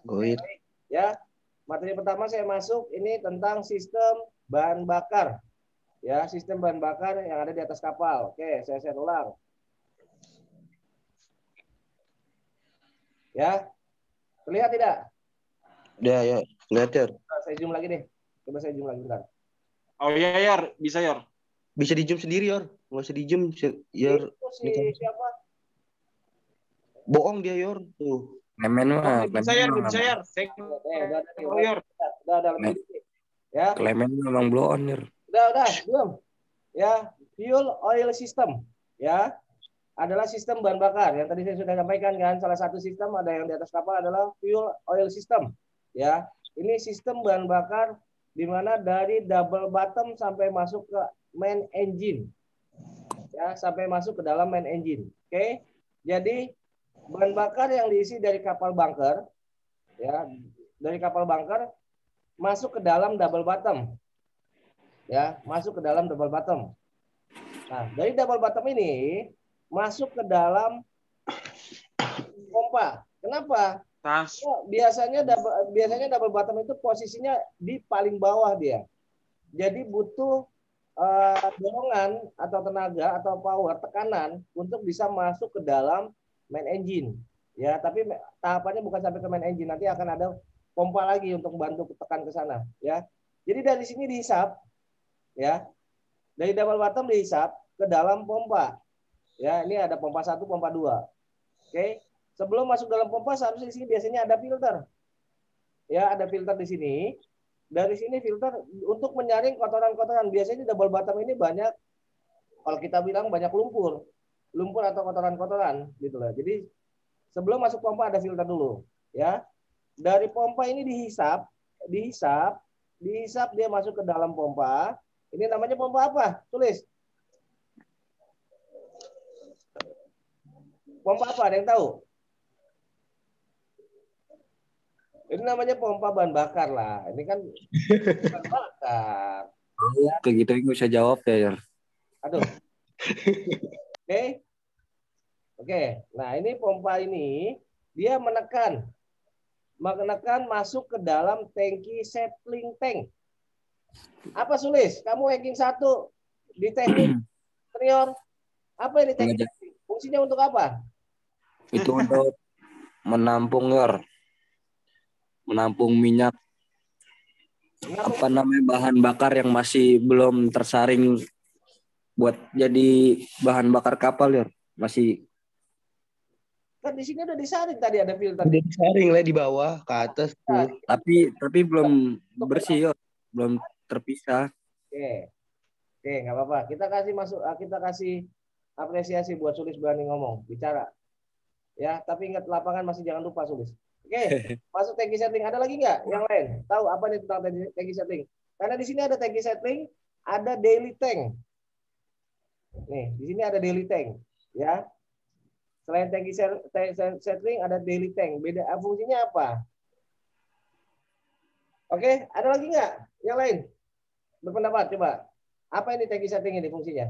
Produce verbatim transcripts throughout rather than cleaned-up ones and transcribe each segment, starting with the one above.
Goit. Ya, materi pertama saya masuk ini tentang sistem bahan bakar. Ya, sistem bahan bakar yang ada di atas kapal. Oke, saya share ulang. Ya, terlihat tidak? Udah ya, lihat ya. Nah, saya zoom lagi deh. Coba saya zoom lagi bentar. Oh iya, Yor. Bisa, Yor. Bisa di zoom sendiri, Yor. Nggak usah di zoom, Yor. Itu si Ini kan siapa? bohong dia, Yor. Tuh. Klemen Oh, mah, bisa, Yor. Bisa, Yor. Saya Eh, udah ada nih, oh, udah, Yor. udah, udah lebih dikit. Ya, Klemen memang blow on, Yor. udah, udah, belum. Ya, fuel oil system. Ya, adalah sistem bahan bakar yang tadi saya sudah sampaikan kan. Salah satu sistem ada yang di atas kapal adalah fuel oil system. Ya, ini sistem bahan bakar di mana dari double bottom sampai masuk ke main engine. Ya, sampai masuk ke dalam main engine. Oke. Jadi bahan bakar yang diisi dari kapal bunker, ya, dari kapal bunker masuk ke dalam double bottom. Ya, masuk ke dalam double bottom. Nah, dari double bottom ini masuk ke dalam pompa. Kenapa? Tas. Ya, biasanya double, biasanya double bottom itu posisinya di paling bawah dia. Jadi butuh uh, dorongan atau tenaga atau power tekanan untuk bisa masuk ke dalam main engine. Ya, tapi tahapannya bukan sampai ke main engine, nanti akan ada pompa lagi untuk bantu tekan ke sana. Ya, jadi dari sini dihisap, ya, dari double bottom dihisap ke dalam pompa. Ya, ini ada pompa satu, pompa dua. Oke, sebelum masuk dalam pompa seharusnya di sini biasanya ada filter. Ya, ada filter di sini. Dari sini filter untuk menyaring kotoran-kotoran. Biasanya double bottom ini banyak, kalau kita bilang banyak lumpur, lumpur atau kotoran-kotoran, gitu loh. Jadi sebelum masuk pompa ada filter dulu. Ya, dari pompa ini dihisap, dihisap, dihisap dia masuk ke dalam pompa. Ini namanya pompa apa? Tulis. Pompa apa? Ada yang tahu? Ini namanya pompa bahan bakar lah. Ini kan bahan bakar. Ya. Kayak gitu nggak usah jawab ya, Yor. Aduh. Oke. Okay. Oke. Okay. Nah, ini pompa ini dia menekan menekan masuk ke dalam tangki settling tank. Apa Sulis? Kamu ranking satu di teknik interior. Apa ini teknik? Fungsinya untuk apa? Itu untuk menampung, Yor. Menampung minyak. Menampung apa namanya bahan bakar yang masih belum tersaring buat jadi bahan bakar kapal, Yor. Masih. Kan di sini udah disaring tadi ada filter. Udah disaring lah di bawah ke atas tuh. Tapi tapi belum bersih, Yor. Belum terpisah. Oke. Oke, nggak apa-apa. Kita kasih masuk kita kasih apresiasi buat Sulis berani ngomong, bicara. Ya, tapi ingat lapangan masih jangan lupa Sulis. Oke, masuk tangki setting. Ada lagi nggak yang lain? Tahu apa nih tentang tangki setting? Karena di sini ada tangki setting, ada daily tank. Nih, di sini ada daily tank, ya. Selain tangki setting ada daily tank. Beda fungsinya apa? Oke, ada lagi nggak yang lain? Berpendapat coba. Apa ini tangki setting ini fungsinya?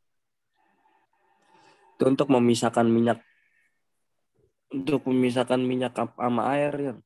Itu untuk memisahkan minyak. Untuk memisahkan minyak sama air, ya.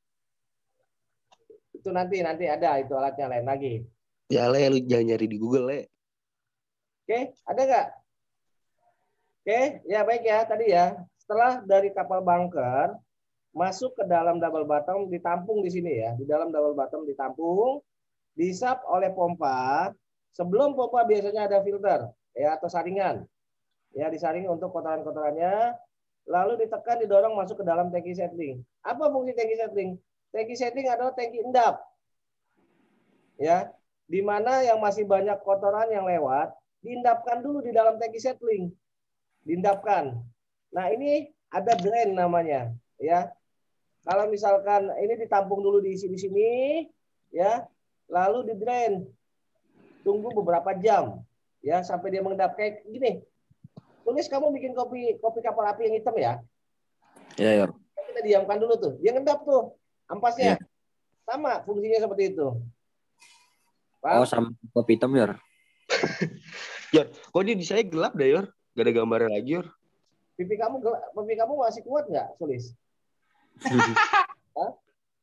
Itu nanti nanti ada itu alatnya lain lagi. Ya le, lu jangan nyari di Google le. Oke, ada nggak? Oke, ya baik ya tadi ya. Setelah dari kapal bunker masuk ke dalam double bottom ditampung di sini ya. Di dalam double bottom ditampung, dihisap oleh pompa. Sebelum pompa biasanya ada filter ya atau saringan. Ya, disaring untuk kotoran-kotorannya. Lalu ditekan, didorong masuk ke dalam tangki settling. Apa fungsi tangki settling? Tangki settling adalah tangki endap. Ya, di mana yang masih banyak kotoran yang lewat, diendapkan dulu di dalam tangki settling. Diendapkan. Nah, ini ada drain namanya, ya. Kalau misalkan ini ditampung dulu diisi di sini, ya, lalu di drain. Tunggu beberapa jam, ya, sampai dia mengendap kayak gini. Tulis kamu bikin kopi kopi kapal api yang hitam ya. Iya, Yor. Kita diamkan dulu tuh. Dia ngendap tuh ampasnya. Ya. Sama fungsinya seperti itu. Paham? Oh, sama kopi hitam, Yor. Yor, kok dia di saya gelap deh, Yor? Gak ada gambarnya lagi, Yor. Pipi kamu gelap, pipi kamu masih kuat nggak, Sulis? Hah?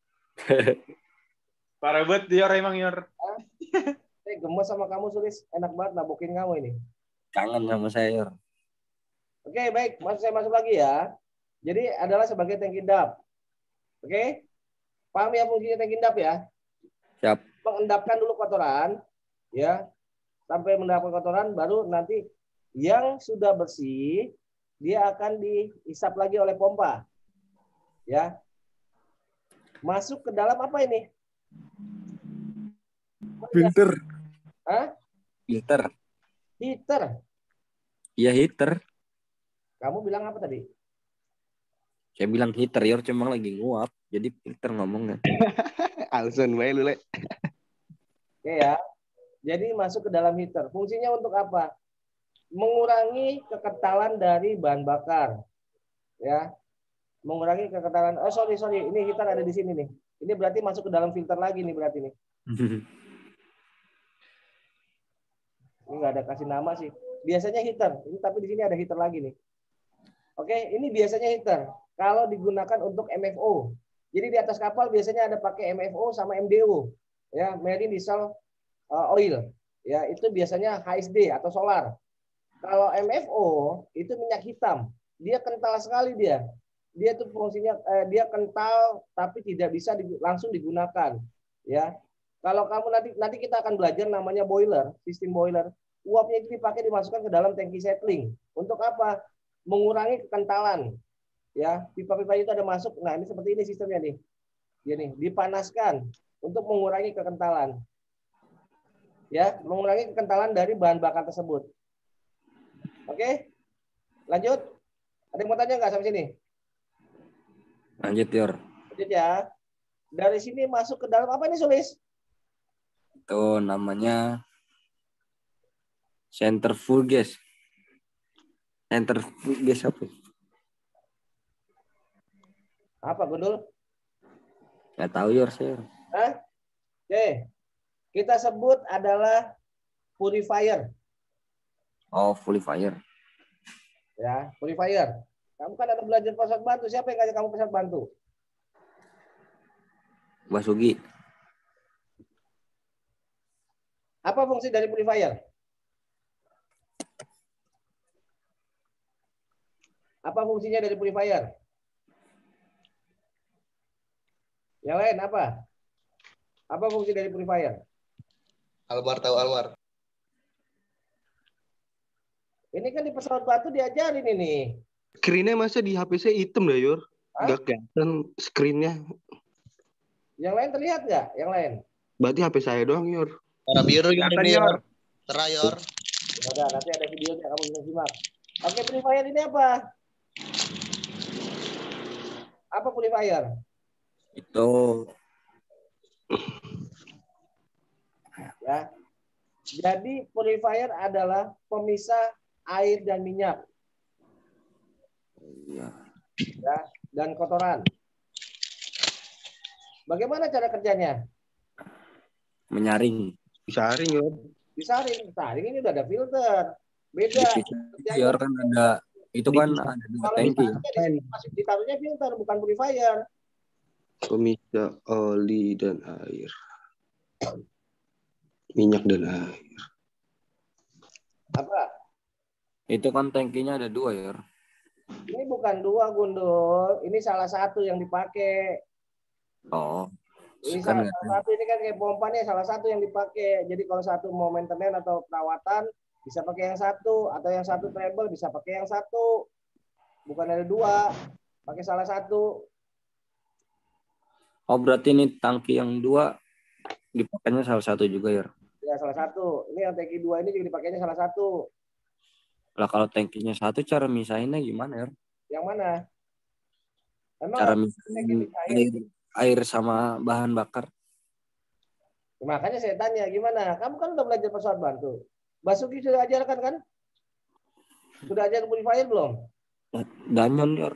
Parah banget Yor emang Yor. Eh, gemes sama kamu Sulis, enak banget nabokin kamu ini. Kangen sama saya, Yor. Oke, baik, masuk saya masuk lagi ya. Jadi adalah sebagai tank indap. Oke? Paham ya fungsinya tank indap ya? Siap. Mengendapkan dulu kotoran, ya. Sampai mendapatkan kotoran, baru nanti yang sudah bersih, dia akan dihisap lagi oleh pompa. Ya. Masuk ke dalam apa ini? Filter. Hah? Filter. Heater. Iya, heater. Kamu bilang apa tadi? Saya bilang heater, Yor, cuma lagi nguap. Jadi filter ngomongnya. Alasan bae lu, Le. Oke ya. Jadi masuk ke dalam heater. Fungsinya untuk apa? Mengurangi kekentalan dari bahan bakar. Ya. Mengurangi kekentalan. Oh, sorry, sorry. Ini heater ada di sini nih. Ini berarti masuk ke dalam filter lagi nih berarti nih. Ini nggak ada kasih nama sih. Biasanya heater. Ini tapi di sini ada heater lagi nih. Oke, ini biasanya heater. Kalau digunakan untuk M F O. Jadi di atas kapal biasanya ada pakai M F O sama M D O. Ya, marine diesel oil. Ya, itu biasanya H S D atau solar. Kalau M F O itu minyak hitam. Dia kental sekali dia. Dia tuh fungsinya eh, dia kental tapi tidak bisa di, langsung digunakan. Ya. Kalau kamu nanti nanti kita akan belajar namanya boiler, sistem boiler. Uapnya itu dipakai dimasukkan ke dalam tangki settling. Untuk apa? Mengurangi kekentalan. Ya, pipa-pipa itu ada masuk. Nah, ini seperti ini sistemnya nih. Dia nih, dipanaskan untuk mengurangi kekentalan. Ya, mengurangi kekentalan dari bahan bakar tersebut. Oke? Lanjut. Ada yang mau tanya nggak sampai sini? Lanjut, Yor. Lanjut ya. Dari sini masuk ke dalam apa nih, Sulis? Itu namanya centrifuges. Centrifuges apa? Apa, Gundul? Nggak tahu, Yor, saya. Hah? Oke. Kita sebut adalah purifier. Oh, purifier. Ya, purifier. Kamu kan ada belajar pesawat bantu. Siapa yang ngajak kamu pesawat bantu? Basugi. Apa fungsi dari purifier? Apa fungsinya dari purifier? Yang lain apa? Apa fungsi dari purifier? Alwar tahu Alwar. Ini kan di pesawat batu diajarin ini. Screen-nya masa di H P saya hitam dah, Yor. Hah? Nggak kelihatan screen-nya. Yang lain terlihat nggak? Yang lain? Berarti H P saya doang, Yor. Warna biru Yor Kelihatan, ini Yor. Yor. Cerah Yor. Ya udah, nanti ada videonya kamu bisa simak. Oke, purifier ini apa? Apa purifier? Itu Ya. Jadi purifier adalah pemisah air dan minyak. ya, Ya, dan kotoran. Bagaimana cara kerjanya? menyaring. Disaring, Yor. Disaring. Saring ini udah ada filter. Beda. Dipisah, Yor, kan ada itu kan ada dua Kalau tangki. disaringnya di sini masih ditaruhnya filter, bukan purifier. Pemisah oli dan air. Minyak dan air. Apa? Itu kan tangkinya ada dua, Yor. Ini bukan dua, Gundul. Ini salah satu yang dipakai. Oh. Ini Kan salah, salah satu ini kan kayak pompanya salah satu yang dipakai. Jadi kalau satu mau maintenance atau perawatan bisa pakai yang satu, atau yang satu treble bisa pakai yang satu. Bukan ada dua, pakai salah satu. Oh, berarti ini tangki yang dua dipakainya salah satu juga, Yor. Ya salah satu. Ini yang tangki dua ini juga dipakainya salah satu. Lah kalau tangkinya satu, cara misahinnya gimana, Yor? Yang mana? Emang Cara tangki misahin misahin? air, air sama bahan bakar. Makanya saya tanya gimana? Kamu kan udah belajar pesawat bantu. Basuki sudah ajarkan kan? Sudah ajar purifier belum? Danyon, Yor.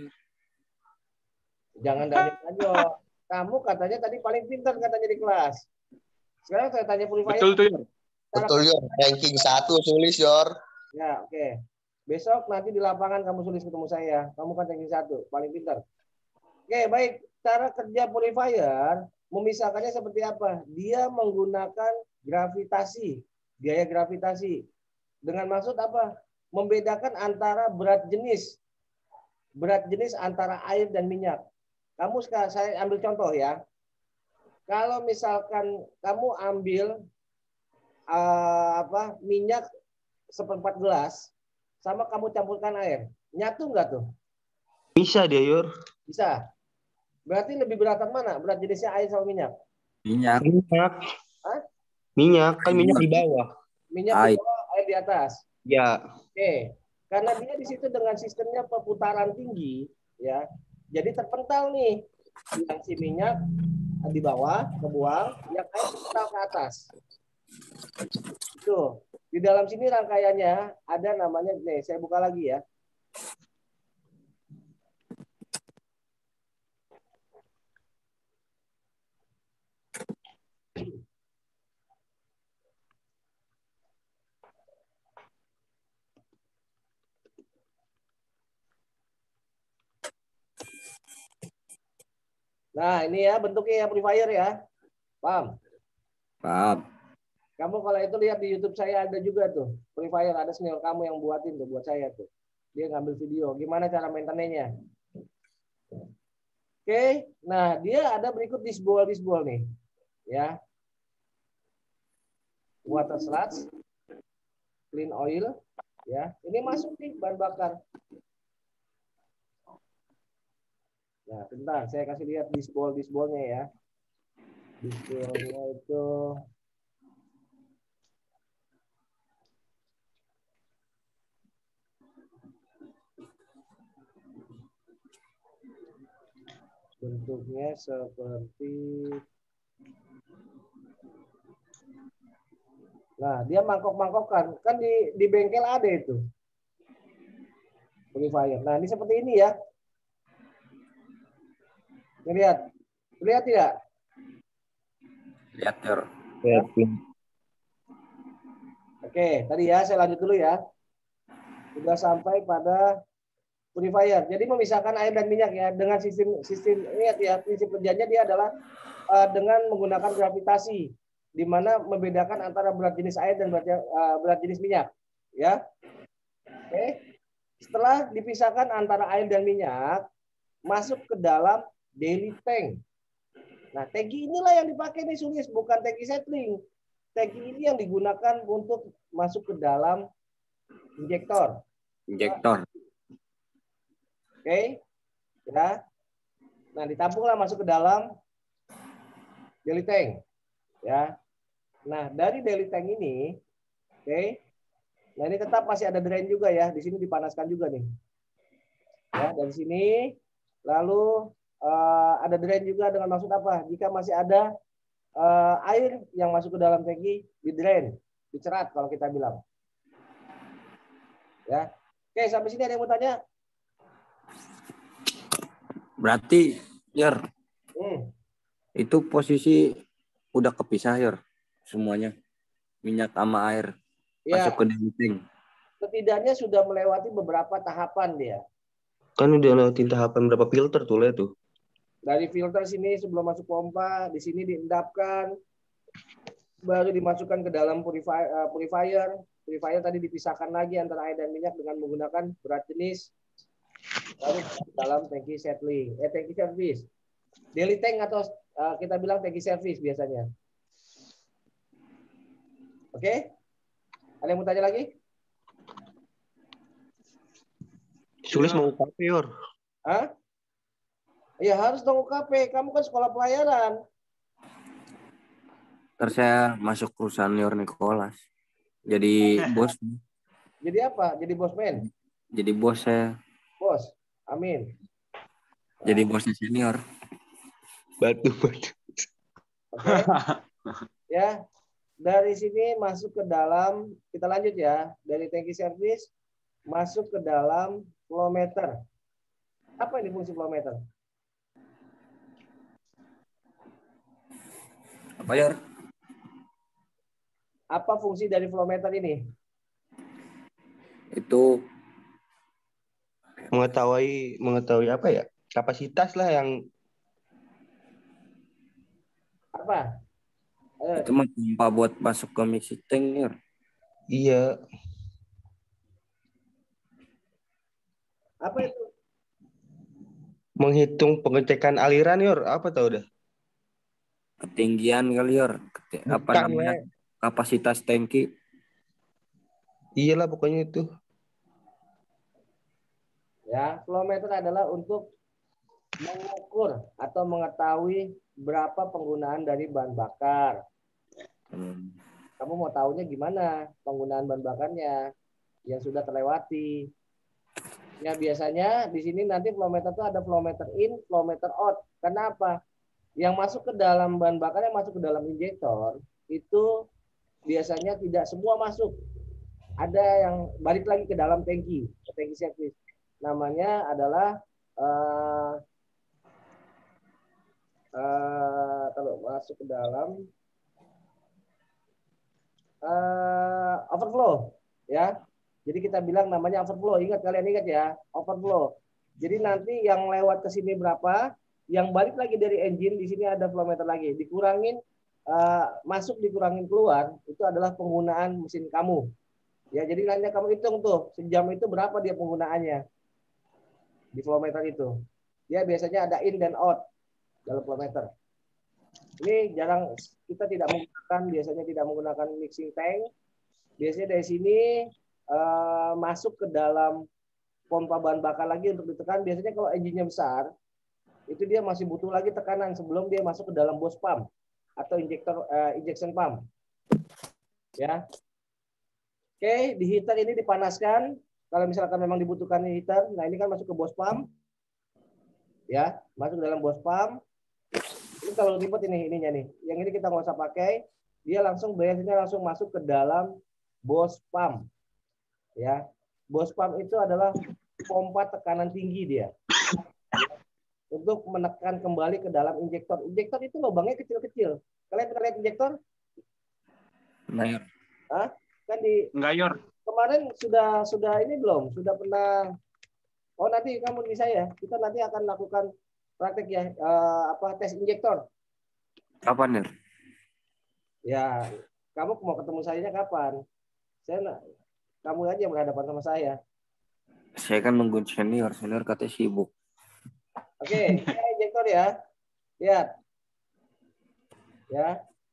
Jangan dari aja. Kamu katanya tadi paling pintar katanya di kelas. Sekarang saya tanya purifier. Betul tuh Yor. Betul Yor. Ranking satu Sulis Yor. Ya, oke. Okay. Besok nanti di lapangan kamu sulis ketemu saya. Kamu kan ranking satu, paling pintar. Oke, baik. Cara kerja purifier memisahkannya seperti apa? Dia menggunakan gravitasi, gaya gravitasi. Dengan maksud apa? Membedakan antara berat jenis, berat jenis antara air dan minyak. Kamu sekarang saya ambil contoh ya. Kalau misalkan kamu ambil uh, apa minyak seperempat gelas, sama kamu campurkan air, nyatu nggak tuh? Bisa dia, Yor. Bisa. Berarti lebih beratan mana? Berat jenisnya air sama minyak? Minyak. Minyak. Hah? Minyak. Kan minyak di bawah. Minyak di Air. bawah, air di atas. Ya. Oke. Karena dia di situ dengan sistemnya perputaran tinggi, ya. Jadi terpental nih. Yang si minyak di bawah kebuang, yang air terpental ke atas. Tuh. Di dalam sini rangkaiannya ada namanya, nih saya buka lagi ya. Nah, ini ya bentuknya ya purifier ya. Paham? Paham. Kamu kalau itu lihat di YouTube saya ada juga tuh. Purifier ada senior kamu yang buatin tuh buat saya tuh. Dia ngambil video gimana cara maintenance-nya. Oke, nah dia ada berikut disbol disbol nih. Ya. Water sludge, clean oil, ya. Ini masuk nih bahan bakar. Nah, bentar, saya kasih lihat disbol disbolnya ya. Disbolnya itu bentuknya seperti, nah dia mangkok-mangkokan kan di di bengkel ada itu purifier. Nah ini seperti ini ya. Lihat, lihat tidak? Lihat, Yor. Ya. Oke, tadi ya saya lanjut dulu ya. Sudah sampai pada purifier. Jadi memisahkan air dan minyak ya dengan sistem sistem lihat ya prinsip kerjanya dia adalah uh, dengan menggunakan gravitasi di mana membedakan antara berat jenis air dan berat, uh, berat jenis minyak ya. Oke. Setelah dipisahkan antara air dan minyak masuk ke dalam daily tank. Nah, tangki inilah yang dipakai nih Sulis, bukan tangki settling. Tangki ini yang digunakan untuk masuk ke dalam injektor. Injektor. Oke, ya. Nah, ditampunglah masuk ke dalam daily tank, ya. Nah, dari daily tank ini, oke. Nah, ini tetap masih ada drain juga ya. Di sini dipanaskan juga nih. Ya, dari sini lalu uh, ada drain juga dengan maksud apa? Jika masih ada uh, air yang masuk ke dalam tangki, di drain, dicerat kalau kita bilang. Ya. Oke, sampai sini ada yang mau tanya? Berarti, Yor, Hmm. itu posisi udah kepisah, Yor, semuanya. Minyak sama air. Ya. Masuk ke daily tank. Setidaknya sudah melewati beberapa tahapan dia. Kan udah lewatin tahapan berapa filter tuh lihat tuh. Dari filter sini sebelum masuk pompa, di sini diendapkan, baru dimasukkan ke dalam purifier. Uh, purifier. Purifier tadi dipisahkan lagi antara air dan minyak dengan menggunakan berat jenis, lalu ke dalam tangki settling, eh tangki service, daily tank atau uh, kita bilang tangki service biasanya. Oke? Okay? Ada yang mau tanya lagi? Sulis mau U K P, Yor. Hah? Ya harus dong U K P. Kamu kan sekolah pelayaran. Terus saya masuk perusahaan Yor Nicholas. Jadi bos. Jadi apa? Jadi bosman? Jadi bos saya. Bos. Amin. Jadi bosnya senior. Batu, batu. Oke. Okay. Ya. Dari sini masuk ke dalam, kita lanjut ya. Dari tangki service masuk ke dalam flow meter. Apa ini fungsi flow meter? Apa, Yor? Apa fungsi dari flow meter ini? Itu Mengetahui mengetahui apa ya? kapasitas lah yang Apa? Ayo, Itu mah pompa buat masuk ke mixing tank, Yor. iya apa itu? menghitung pengecekan aliran Yor. Apa tau udah? Ketinggian kali, Yor. Keti- apa Bukan, namanya? Le. Kapasitas tangki. Iyalah pokoknya itu. Ya, flow meter adalah untuk mengukur atau mengetahui berapa penggunaan dari bahan bakar. Hmm. Kamu mau tahunya gimana penggunaan bahan bakarnya yang sudah terlewati. Ya biasanya di sini nanti flow meter itu ada flow meter in, flow meter out. Kenapa? Yang masuk ke dalam bahan bakar yang masuk ke dalam injektor itu biasanya tidak semua masuk. Ada yang balik lagi ke dalam tangki, tangki servis. Namanya adalah uh, uh, kalau masuk ke dalam uh, overflow, ya. Jadi kita bilang namanya overflow. Ingat, kalian ingat ya, overflow. Jadi nanti yang lewat ke sini berapa, yang balik lagi dari engine di sini ada flow meter lagi. Dikurangin uh, masuk dikurangin keluar itu adalah penggunaan mesin kamu. Ya, jadi nanti kamu hitung tuh sejam itu berapa dia penggunaannya di flow meter itu. Dia biasanya ada in dan out dalam flow meter. Ini jarang kita tidak menggunakan, biasanya tidak menggunakan mixing tank. Biasanya dari sini uh, masuk ke dalam pompa bahan bakar lagi untuk ditekan. Biasanya kalau engine-nya besar, itu dia masih butuh lagi tekanan sebelum dia masuk ke dalam boost pump atau injektor uh, injection pump. Ya. Oke, di heater ini dipanaskan. Kalau misalkan memang dibutuhkan heater, nah ini kan masuk ke boost pump. Ya, masuk ke dalam boost pump. Ini kalau ribet ini ininya nih. Yang ini kita nggak usah pakai. Dia langsung biasanya langsung masuk ke dalam boost pump. Ya, boost pump itu adalah pompa tekanan tinggi dia. Untuk menekan kembali ke dalam injektor. Injektor itu lubangnya kecil-kecil. Kalian pernah lihat injektor? Nah, Yor. Hah? Kan di Enggak, Yor. kemarin sudah sudah ini belum? Sudah pernah? Oh nanti kamu bisa ya. Kita nanti akan lakukan praktek ya uh, apa tes injektor. Kapan, Yor? Ya, kamu mau ketemu saya kapan? Saya kamu aja yang berhadapan sama saya. Saya kan nunggu senior, senior katanya sibuk. Oke, saya injektor ya. Lihat. Ya.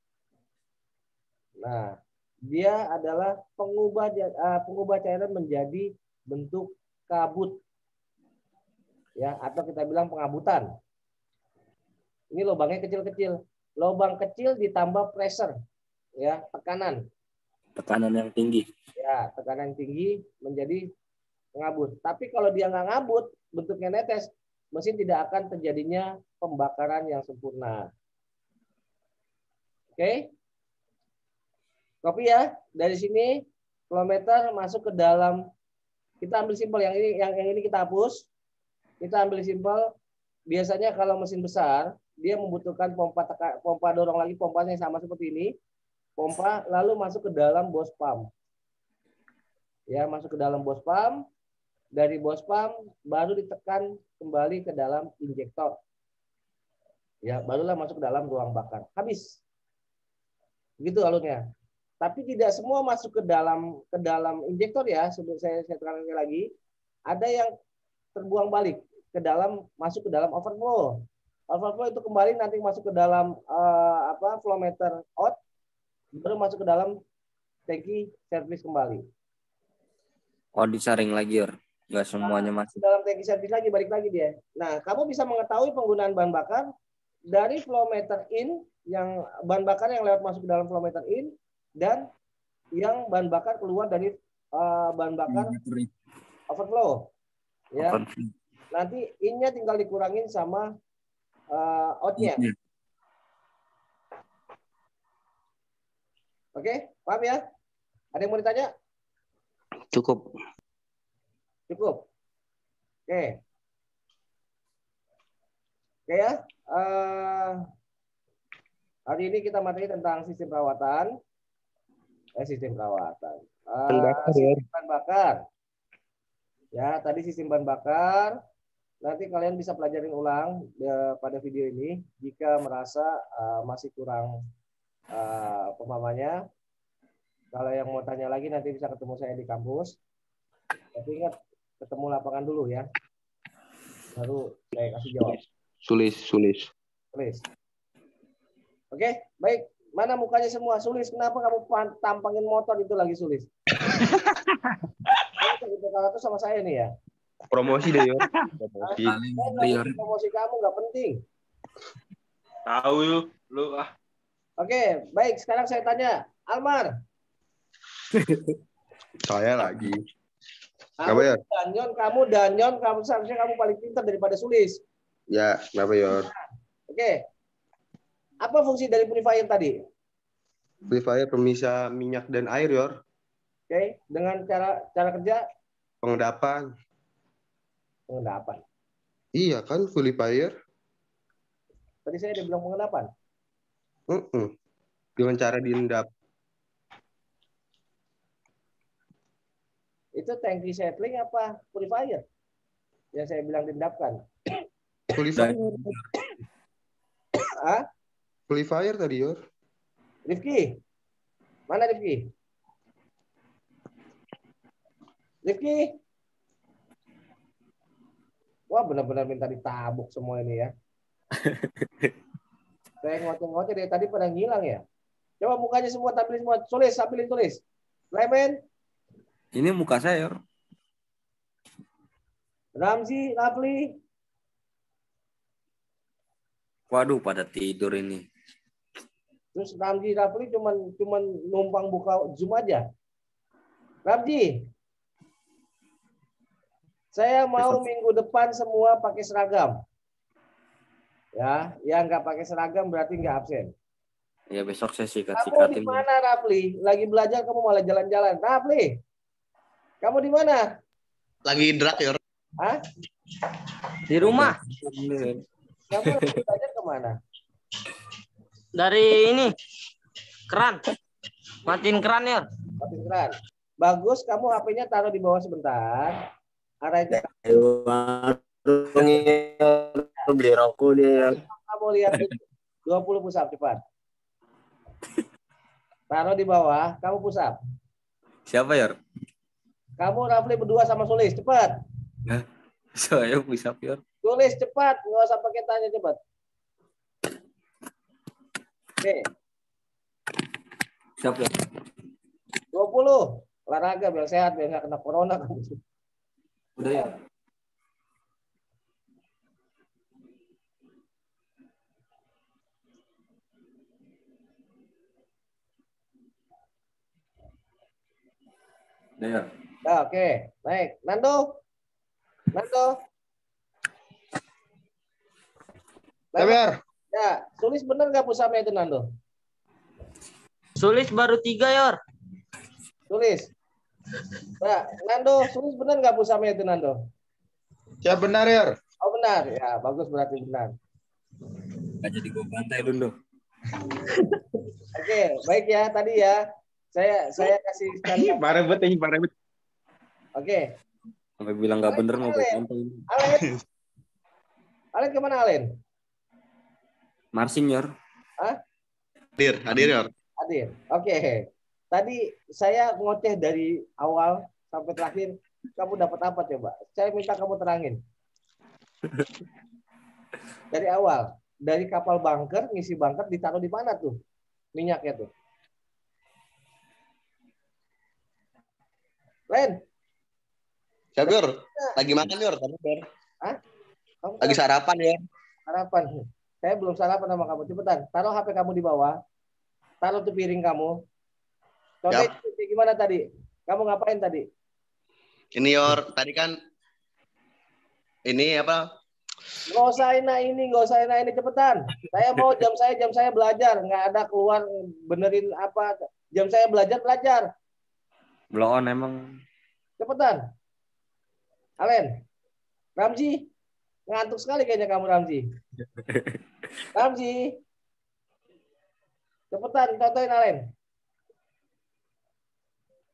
Nah, dia adalah pengubah uh, pengubah cairan menjadi bentuk kabut. Ya, atau kita bilang pengabutan. Ini lubangnya kecil-kecil. Lubang kecil ditambah pressure, ya, tekanan. Tekanan yang tinggi. Ya, tekanan yang tinggi menjadi pengabut. Tapi kalau dia nggak ngabut, bentuknya netes, mesin tidak akan terjadinya pembakaran yang sempurna. Oke? Copy ya. Dari sini flow meter masuk ke dalam. Kita ambil simpel yang ini, yang, yang ini kita hapus. Kita ambil simpel. Biasanya kalau mesin besar, dia membutuhkan pompa teka, pompa dorong lagi, pompanya sama seperti ini. Pompa lalu masuk ke dalam boost pump. Ya, masuk ke dalam boost pump. Dari boost pump baru ditekan kembali ke dalam injektor. Ya, barulah masuk ke dalam ruang bakar. Habis. Begitu alurnya. Tapi tidak semua masuk ke dalam ke dalam injektor ya. Sebelum saya saya terangkan lagi, ada yang terbuang balik ke dalam, masuk ke dalam overflow. Overflow itu kembali nanti masuk ke dalam uh, apa flow meter out, baru masuk ke dalam tangki servis kembali. Oh, disaring lagi, Yor. Nggak semuanya Nah, masuk. dalam tangki servis lagi, balik lagi dia. Nah, kamu bisa mengetahui penggunaan bahan bakar dari flow meter in, yang bahan bakar yang lewat masuk ke dalam flow meter in, dan yang bahan bakar keluar dari uh, bahan bakar overflow. Ya. Nanti in-nya tinggal dikurangin sama uh, out-nya. Oke, paham ya? Ada yang mau ditanya? Cukup. Cukup. Oke. Oke ya. Uh, hari ini kita materi tentang sistem perawatan. Eh, sistem perawatan. Uh, Bahan bakar, ya. sistem bahan bakar. Ya, tadi sistem bahan bakar. nanti kalian bisa pelajarin ulang ya, pada video ini. Jika merasa uh, masih kurang uh, pemahamannya, kalau yang mau tanya lagi nanti bisa ketemu saya di kampus. Tapi ingat, ketemu lapangan dulu ya. Baru saya kasih jawab. Sulis, sulis. Sulis. Oke, baik. Mana mukanya semua? Sulis, kenapa kamu tampangin motor itu lagi, Sulis? Itu sama saya nih ya. Promosi deh, Yor. Promosi. Nah, promosi kamu nggak penting. Tahu lu, lu ah. Oke, baik. Sekarang saya tanya, Almar. Saya lagi. Kamu Apa ya? Danyon, kamu Danyon, kamu seharusnya kamu paling pintar daripada Sulis. Ya, kenapa, Yor? Oke. Apa fungsi dari purifier tadi? Purifier pemisah minyak dan air, Yor. Oke, dengan cara cara kerja Pengendapan. pengendapan. Iya kan, purifier. Tadi saya udah bilang pengendapan. Uh-uh. Dengan cara diendap. Itu tangki settling apa purifier? Yang saya bilang diendapkan. Purifier. Ah, Purifier tadi, Yor. Rifki. Mana Rifki? Rifki. Wah, benar-benar minta ditabuk semua ini ya. Saya ngoceh-ngoceh dari tadi pada ngilang ya. Coba mukanya semua tampilin semua. Tulis, tampilin tulis. Clement, Ini muka saya, Yor. Ramzi, Rafli. Waduh, pada tidur ini. Terus Ramzi, Rafli cuman cuman numpang buka Zoom aja. Ramzi, saya mau Besok. minggu depan semua pakai seragam. Ya, yang nggak pakai seragam berarti nggak absen. Ya besok saya Kamu di sikat-sikatin. mana, Rafli? Lagi belajar kamu malah jalan-jalan. Rafli, kamu di mana? Lagi drag, Yor. Hah? Di rumah. Kamu lagi belajar kemana? Dari ini. Keran. Matiin keran ya. Mati keran. Bagus, kamu H P-nya taruh di bawah sebentar. Arahin ke Beli rokok dia. kamu lihat itu. dua puluh push up cepat. Taruh di bawah, kamu push up. Siapa, Yor? Kamu Rafli berdua sama Sulis, cepat. Saya bisa, Yor. Sulis cepat, nggak usah pakai tanya cepat. Oke, Siapa, Yor? dua puluh. Olahraga biar sehat, biar nggak kena corona kamu. Udah ya. Udah ya. Nah, oke, baik. Nando, Nando. Sabar. Ya, Sulis bener nggak pusatnya itu Nando? Sulis baru tiga, Yor. Sulis. Nah, Nando, Sulis bener nggak pusatnya itu Nando? Ya benar, Yor. Oh benar, ya bagus berarti benar. Gak jadi gue bantai dulu. Oke, baik ya tadi ya. Saya saya kasih Ini contoh. parah banget, ini parah banget. Oke, Sampai bilang gak bener mau gue bantai. Alen. Alen kemana Alen? Marsin, Yor. Hadir, hadir, Yor. Hadir. Oke. Tadi saya ngoceh dari awal sampai terakhir. Kamu dapat apa coba? Saya minta kamu terangin. Dari awal, dari kapal bunker, ngisi bunker ditaruh di mana tuh minyaknya tuh? Len, Siap, Yor. Lagi makan, Yor. Kamu, Yor. Hah? Kamu Lagi sarapan, Yor. sarapan. Saya belum sarapan sama kamu. Cepetan, taruh H P kamu di bawah. Taruh tuh piring kamu. Contohnya Yap. gimana tadi? Kamu ngapain tadi? Ini, Yor. Tadi kan ini apa? Nggak usah enak ini, nggak usah enak ini, cepetan. Saya mau jam saya jam saya belajar, nggak ada keluar benerin apa. Jam saya belajar belajar. Blow on emang. Cepetan. Alen, Ramzi, ngantuk sekali kayaknya kamu Ramzi. Ramzi, cepetan, contohin Alen.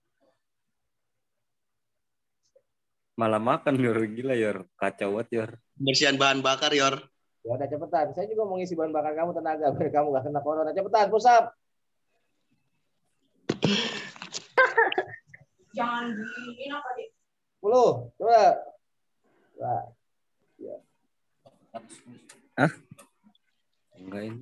Malah makan, Yor. Gila, Yor. Kacau banget, Yor. Pembersihan bahan bakar, Yor. Ya udah cepetan. Saya juga mau ngisi bahan bakar kamu tenaga biar kamu gak kena corona. Cepetan, push up. Jangan gini apa deh? sepuluh. Coba. Nah, ya. Hah? Enggak ini.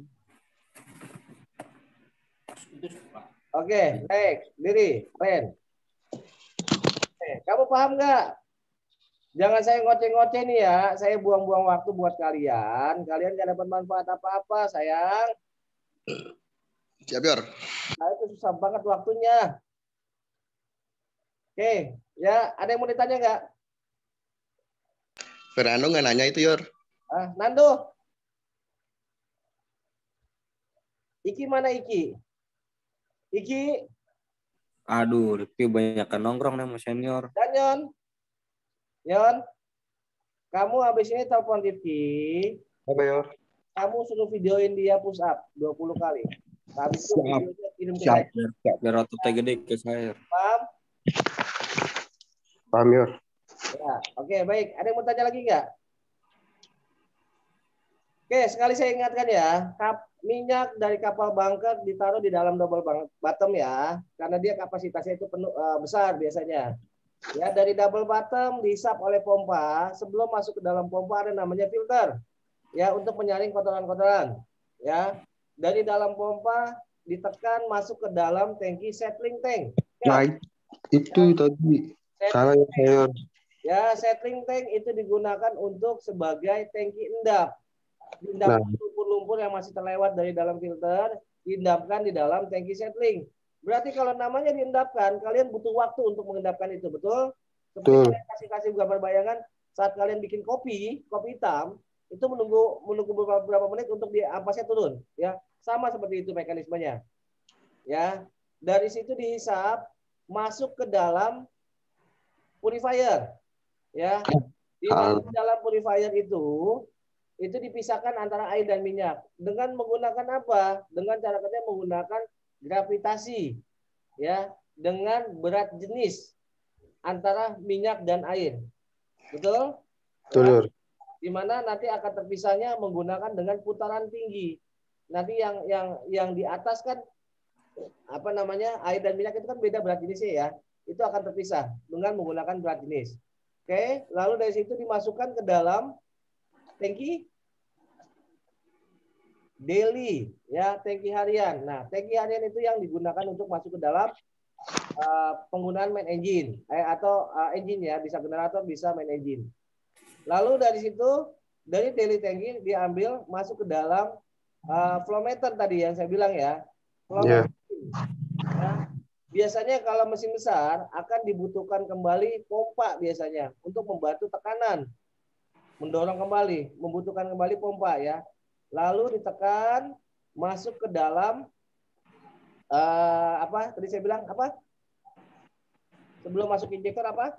Oke, baik. Diri, Ren. Oke, kamu paham nggak? Jangan saya ngoceh-ngoceh nih ya. Saya buang-buang waktu buat kalian. Kalian nggak dapat manfaat apa-apa, sayang. Siap, Yor. Nah, itu susah banget waktunya. Oke, ya ada yang mau ditanya nggak? Fernando nggak nanya itu, Yor. Ah, Nando. Iki mana Iki? Iki, Aduh, Rifki banyak nongkrong nih sama senior. dan Yon. Yon, kamu habis ini telepon Rifki. Apa Yor? Kamu suruh videoin dia push up dua puluh kali. Habis itu Siap. videonya kirim ke Siap. saya. Biar, biar ototnya gede ke saya. Paham? Paham Yor? Ya, oke, baik. Ada yang mau tanya lagi nggak? Oke, sekali saya ingatkan ya, kap, minyak dari kapal bunker ditaruh di dalam double bottom ya, karena dia kapasitasnya itu penuh uh, besar biasanya. Ya, dari double bottom dihisap oleh pompa, sebelum masuk ke dalam pompa ada namanya filter. Ya, untuk menyaring kotoran-kotoran. Ya, dari dalam pompa ditekan masuk ke dalam tangki settling tank. Nah, Ya, itu tadi. Salah ya, saya, Yor. ya, settling tank itu digunakan untuk sebagai tangki endap. Diendapkan Nah. lumpur-lumpur yang masih terlewat dari dalam filter, diendapkan di dalam tangki settling. Berarti kalau namanya diendapkan, kalian butuh waktu untuk mengendapkan itu, betul? Seperti Betul. kalian kasih-kasih gambar bayangan saat kalian bikin kopi, kopi hitam, itu menunggu menunggu beberapa, beberapa menit untuk di ampasnya turun, ya. Sama seperti itu mekanismenya. Ya. Dari situ dihisap masuk ke dalam purifier, ya. Di dalam, dalam purifier itu itu dipisahkan antara air dan minyak dengan menggunakan apa? Dengan cara kerja menggunakan gravitasi, ya, dengan berat jenis antara minyak dan air, betul? Betul, Ya? Yor. Di mana nanti akan terpisahnya menggunakan dengan putaran tinggi. Nanti yang yang yang di atas kan apa namanya air dan minyak itu kan beda berat jenisnya ya. Itu akan terpisah dengan menggunakan berat jenis. Oke, lalu dari situ dimasukkan ke dalam tangki daily, ya, tangki harian. Nah, tangki harian itu yang digunakan untuk masuk ke dalam uh, penggunaan main engine eh, atau uh, engine ya, bisa generator, bisa main engine. Lalu dari situ dari daily tangki diambil masuk ke dalam uh, flow meter tadi yang saya bilang ya. Flow Yeah. meter. Ya. Biasanya kalau mesin besar akan dibutuhkan kembali pompa biasanya untuk membantu tekanan, mendorong kembali, membutuhkan kembali pompa ya. Lalu ditekan masuk ke dalam uh, apa tadi saya bilang apa sebelum masuk injektor apa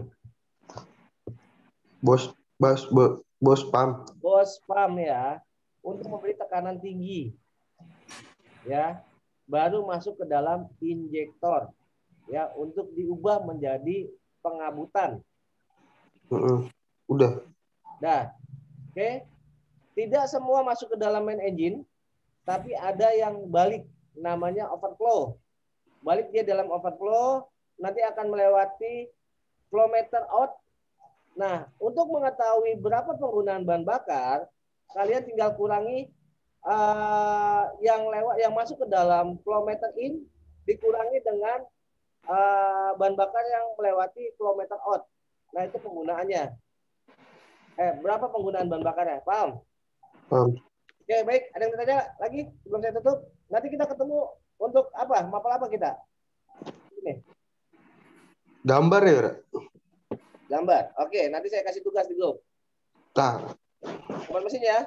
Bos, bos, bos, bos pam. bos pam ya, untuk memberi tekanan tinggi ya, baru masuk ke dalam injektor ya, untuk diubah menjadi pengabutan. Uh-uh. Udah. Nah, oke. Okay. Tidak semua masuk ke dalam main engine, tapi ada yang balik, namanya overflow. Balik dia dalam overflow, nanti akan melewati flow meter out. Nah, untuk mengetahui berapa penggunaan bahan bakar, kalian tinggal kurangi uh, yang lewat, yang masuk ke dalam flow meter in, dikurangi dengan uh, bahan bakar yang melewati flow meter out. Nah, itu penggunaannya. Eh, berapa penggunaan bahan bakarnya? Paham? Paham. Oke, baik. Ada yang bertanya lagi sebelum saya tutup? Nanti kita ketemu untuk apa? Mapel apa kita? Ini. Gambar ya, Yor? Gambar. Oke, nanti saya kasih tugas di grup. Nah. Teman mesin ya.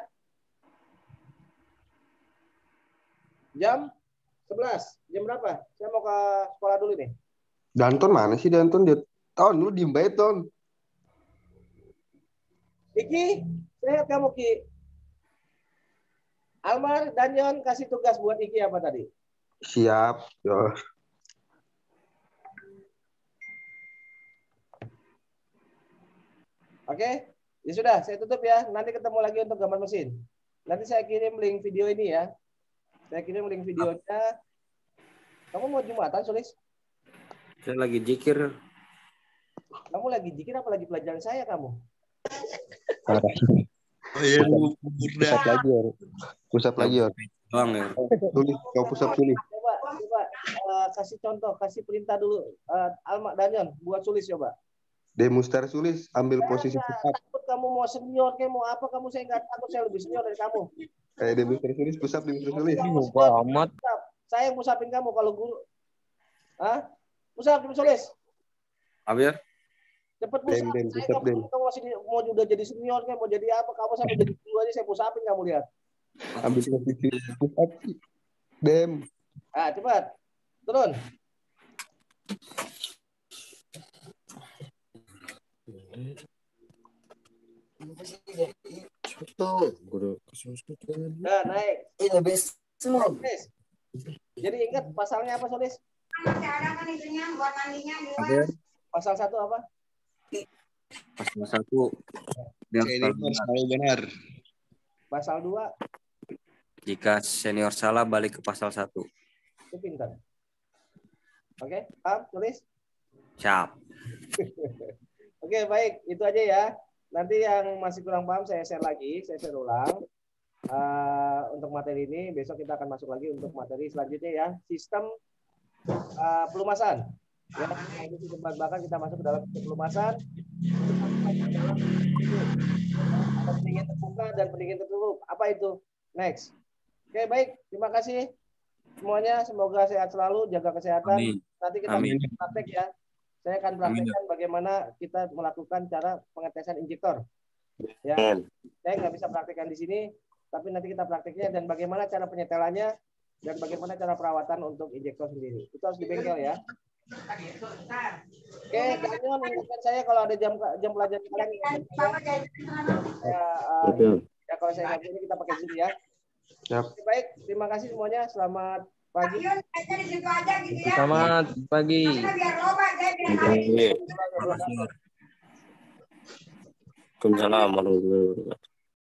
Jam sebelas. Jam berapa? Saya mau ke sekolah dulu nih. Danton mana sih Danton? Dia tahun lu diem bae, Ton. Iki, sehat kamu Ki? Almar dan Yon kasih tugas buat Iki apa tadi? Siap, Yor. Oke? Ya sudah, saya tutup ya. Nanti ketemu lagi untuk gambar mesin. Nanti saya kirim link video ini ya. Saya kirim link videonya. Kamu mau Jumatan, Sulis? Saya lagi zikir. Kamu lagi zikir apa lagi pelajaran saya kamu? Oh iya, Pusat lagi ya. Pusat lagi ya. Doang ya. Tulis, kau pusat tulis. Coba, coba uh, kasih contoh, kasih perintah dulu. Uh, Alma Danyon, buat Sulis coba. Demustar Sulis, ambil posisi Nggak pusat. takut kamu mau senior, kayak mau apa kamu, saya nggak takut, saya lebih senior dari kamu. Kayak Demustar Sulis, pusat Demustar Sulis. Wah, amat. Saya yang pusapin kamu kalau guru. Hah? Pusap, Sulis. Apa ya? Cepet pusap. Dem, dem, Saya pusap, nggak dem. peduli kamu masih di- mau udah jadi senior, kayak mau jadi apa, kamu sampai jadi guru aja saya pusapin kamu lihat. Ambil posisi pusat. Dem. Ah, cepat. Turun. Nah, naik. Yes. Jadi ingat pasalnya apa, Solis? Apa ya? Pasal satu apa? Pasal satu. Yang Senior selalu benar. Pasal dua jika senior salah balik ke pasal satu. itu pintar. Oke, paham, tulis. Siap. Oke, baik. Itu aja ya. Nanti yang masih kurang paham saya share lagi, saya share ulang. Uh, untuk materi ini, besok kita akan masuk lagi untuk materi selanjutnya ya. Sistem uh, pelumasan. Ya, ini sistem bahan bakar kita masuk ke dalam sistem pelumasan. Ada pendingin terbuka dan pendingin tertutup. Apa itu? Next. Oke, baik. Terima kasih semuanya. Semoga sehat selalu, jaga kesehatan. Amin. Nanti kita Amin. praktek ya. Saya akan praktekkan bagaimana kita melakukan cara pengetesan injektor. Ya, saya nggak bisa praktekkan di sini, tapi nanti kita prakteknya dan bagaimana cara penyetelannya dan bagaimana cara perawatan untuk injektor sendiri. Itu harus di bengkel ya. Oke, Danyon, ingatkan saya kalau ada jam jam pelajaran kalian. Ya, uh, ya kalau saya nggak bisa kita pakai Zoom ya. Siap. Oke, baik, terima kasih semuanya. Selamat pagi. Selamat pagi. Waalaikumsalam warahmatullahi wabarakatuh.